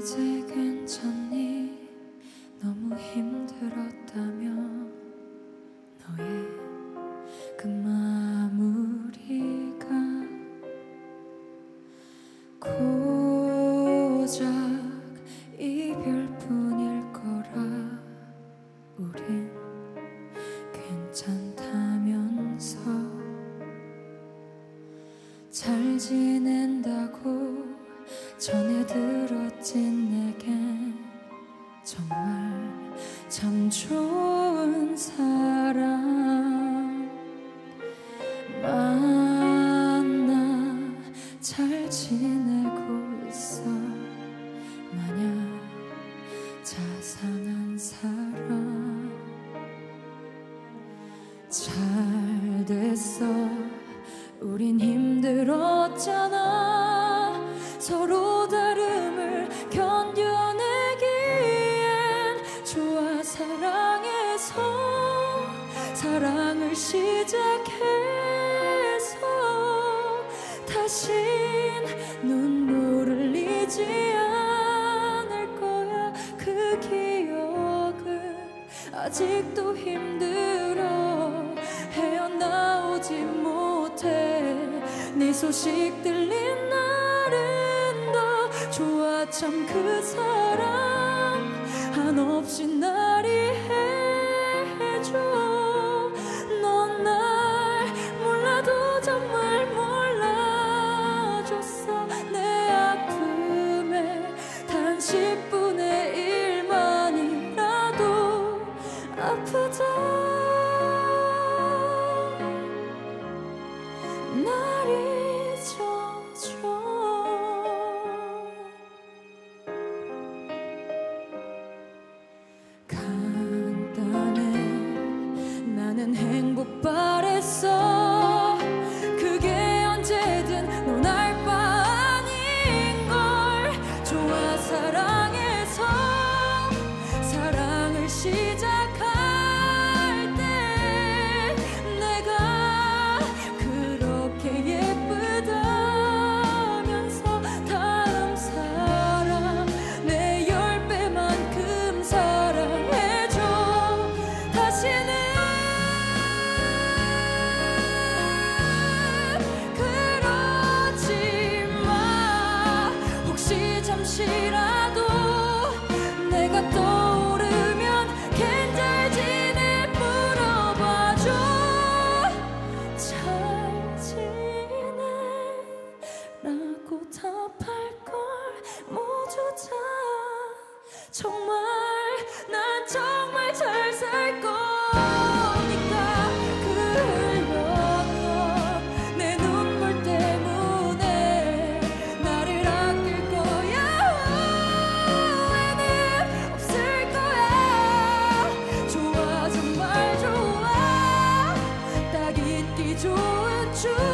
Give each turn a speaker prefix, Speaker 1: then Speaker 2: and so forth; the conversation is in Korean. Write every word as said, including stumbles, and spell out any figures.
Speaker 1: 이제 괜찮니? 너무 힘들었다며 너의 그 마무리가 고작 이별뿐일 거라. 우린 괜찮다면서 잘 지낸다고 전해 들었진 내겐 정말 참 좋은 사람 만나 잘 지내고 있어. 마냥 자상한 사람. 잘 됐어, 우린 힘들었잖아. 서로 다름을 견뎌내기엔 좋아. 사랑해서 사랑을 시작해서 다신 눈물을 흘리지 않을 거야. 그 기억은 아직도 힘들어. 헤어나오지 못해. 네 소식 들린 날은 더 좋아. 참 그 사랑 한없이 날 이해해줘. 넌 날 몰라도 정말 몰라줬어. 내 아픔에 단 십 분의 일만이라도 아프다 날 잊어줘. 간단해, 나는 행복 바랬어. 그게 언제든 넌 알 바 아닌걸. 좋아. 사랑해서 사랑을 시작할 때 내가 그렇게 예쁘다면서 다음 사람 내 열 배만큼 사랑해줘. 다시는 그러지 마. 혹시 잠시라도 내가 떠오르면 괜잘 지내 물어봐줘. 잘 지내 라고 답할걸. 모두 다 정말 난 정말 잘 살 거니까. 그 흘렸던 내 눈물 때문에 나를 아낄 거야. 후회는 없을 거야. 좋아, 정말 좋아. 딱 잊기 좋은 주